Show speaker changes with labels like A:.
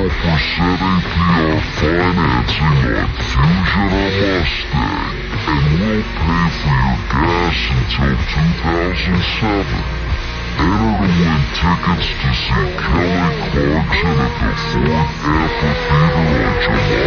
A: 0% APR financing on Fusion or Mustang, and we'll pay for your gas until 2007. Enter to win tickets to see Kelly Clarkson at the Ford Amphitheater on July